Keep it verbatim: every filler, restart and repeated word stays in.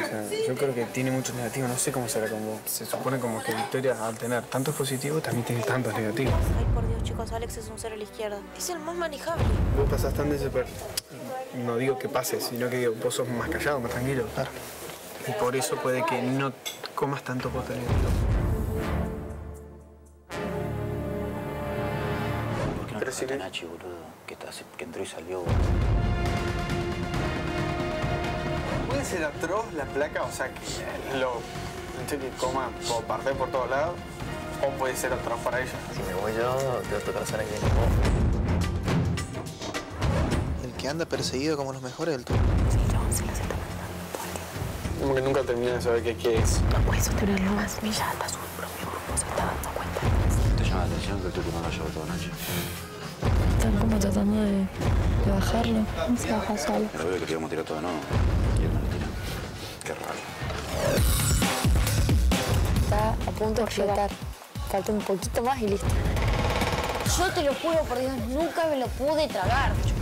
O sea, yo creo que tiene muchos negativos, no sé cómo será con vos. Se supone como que Victoria, al tener tantos positivos, también tiene tantos negativos. Ay, por Dios, chicos, Alex es un cero a la izquierda. Es el más manejable. Vos pasás tan desapercibido. No digo que pases, sino que digo, vos sos más callado, más tranquilo. Claro. Y por eso puede que no comas tanto postre negativo. ¿Por qué no te a Nachi, boludo? Que, está, que entró y salió. Puede ser atroz la placa, o sea, que lo que coma por parte por todos lados, o puede ser atroz para ella. Si me voy yo, te va a tocar salir bien. El que anda perseguido como los mejores del tour. Sí, chabón, se las está mandando todo el tiempo. Como que nunca termina de saber qué, qué es. No puede sostenerlo más. Milla hasta su propio grupo se está dando cuenta. ¿Te llama la atención que el turco no lo llevó toda Nachi? Están como tratando de, de bajarlo. No se baja solo. Pero veo que te íbamos a tirar todo, ¿no? Y él no lo tira. Qué raro. Está a punto de explotar. Falta un poquito más y listo. Yo te lo juro por Dios, nunca me lo pude tragar.